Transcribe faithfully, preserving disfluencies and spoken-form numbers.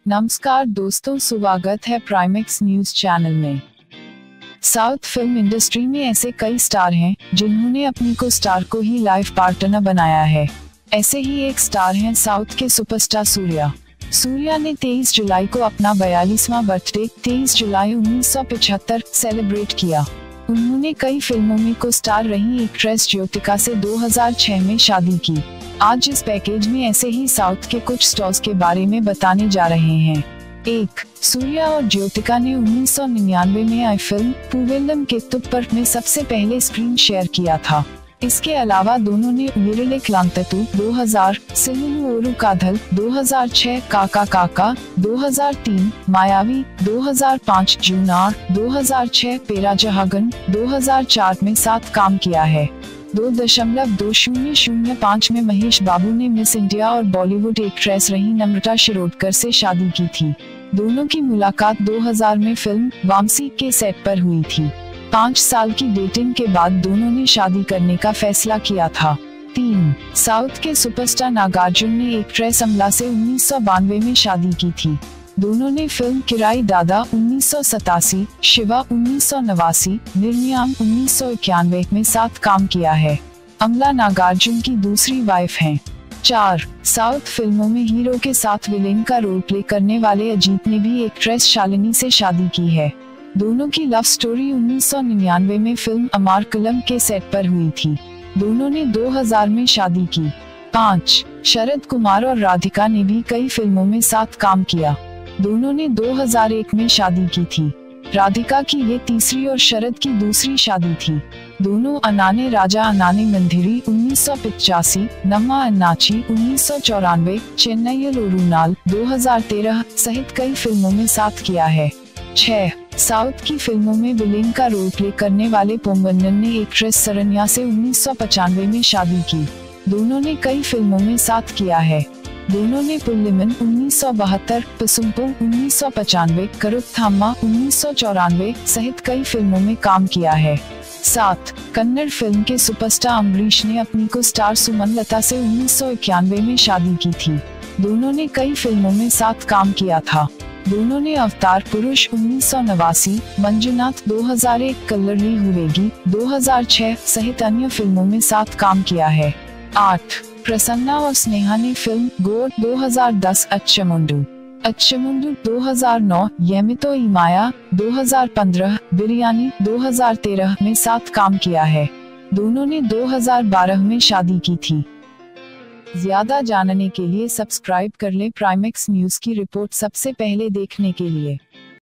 नमस्कार दोस्तों, स्वागत है प्राइमेक्स न्यूज चैनल में। साउथ फिल्म इंडस्ट्री में ऐसे कई स्टार हैं जिन्होंने अपनी को स्टार को ही लाइफ पार्टनर बनाया है। ऐसे ही एक स्टार हैं साउथ के सुपरस्टार सूर्या। सूर्या ने तेईस जुलाई को अपना बयालीसवां बर्थडे तेईस जुलाई उन्नीस सौ पचहत्तर सेलिब्रेट किया। उन्होंने कई फिल्मों में को स्टार रही एक्ट्रेस ज्योतिका से दो हज़ार छह में शादी की। आज इस पैकेज में ऐसे ही साउथ के कुछ स्टार्स के बारे में बताने जा रहे हैं। एक, सूर्या और ज्योतिका ने उन्नीस सौ निन्यानवे में आई फिल्म पूवेल्लम केत्तुप्पर में सबसे पहले स्क्रीन शेयर किया था। इसके अलावा दोनों ने उयिरिले कांतुतु दो हज़ार, सिल्लोनु ओरु काधल दो हज़ार छह, काका काका दो हज़ार तीन, मायावी दो हज़ार पाँच, जुन आर दो हज़ार छह, पेराजाहागन दो हज़ार चार में साथ काम किया है। दो दशमलव दो शून्य शून्य पाँच में महेश बाबू ने मिस इंडिया और बॉलीवुड एक्ट्रेस रही निम्रता शिरोडकर से शादी की थी। दोनों की मुलाकात दो हज़ार में फिल्म वामसी के सेट पर हुई थी। पाँच साल की डेटिंग के बाद दोनों ने शादी करने का फैसला किया था। तीन, साउथ के सुपरस्टार नागार्जुन ने एक्ट्रेस अमला से उन्नीस सौ बानवे में शादी की थी। दोनों ने फिल्म किराई दादा उन्नीस सौ सतासी, शिवा उन्नीस सौ नवासी, निर्नियाम उन्नीस सौ इक्यानवे में साथ काम किया है। अमला नागार्जुन की दूसरी वाइफ हैं। चार, साउथ फिल्मों में हीरो के साथ विलेन का रोल प्ले करने वाले अजीत ने भी एक्ट्रेस शालिनी से शादी की है। दोनों की लव स्टोरी उन्नीस सौ निन्यानवे में फिल्म अमारकलम के सेट पर हुई थी। दोनों ने दो हज़ार में शादी की। पाँच, शरद कुमार और राधिका ने भी कई फिल्मों में साथ काम किया। दोनों ने दो हज़ार एक में शादी की थी। राधिका की ये तीसरी और शरद की दूसरी शादी थी। दोनों अनाने राजा अनाने मंदिरी उन्नीस सौ पचासी, नम्मा अन्नाची उन्नीस सौ चौरानवे, चेन्नईयल ओरुनाल दो हज़ार तेरह सहित कई फिल्मों में साथ किया है। छह, साउथ की फिल्मों में विलेन का रोल प्ले करने वाले पोंगन्नन ने एक्ट्रेस सरन्या से उन्नीस सौ पचानवे में शादी की। दोनों ने कई फिल्मों में साथ किया है। दोनों ने पुल्लिमन उन्नीस सौ बहत्तर, पसुम्पुम उन्नीस सौ पचानवे, करुत्थाम्मा उन्नीस सौ चौरानवे सहित कई फिल्मों में काम किया है। सात, कन्नड़ फिल्म के सुपरस्टार अम्बरीश ने अपनी को स्टार सुमनलता से उन्नीस सौ इक्यानवे में शादी की थी। दोनों ने कई फिल्मों में साथ काम किया था। दोनों ने अवतार पुरुष उन्नीस सौ नवासी, मंजुनाथ दो हज़ार एक, कल्लरली हुवेगी दो हज़ार छह सहित अन्य फिल्मों में साथ काम किया है। आठ, प्रसन्ना और स्नेहा ने फिल्म गोड दो हज़ार दस, अच्छमुंडू अच्छमुंडू दो हज़ार नौ, येमितो इमाया दो हज़ार पंद्रह, बिरयानी दो हज़ार तेरह में साथ काम किया है। दोनों ने दो हज़ार बारह में शादी की थी। ज्यादा जानने के लिए सब्सक्राइब कर ले प्राइमेक्स न्यूज की रिपोर्ट सबसे पहले देखने के लिए।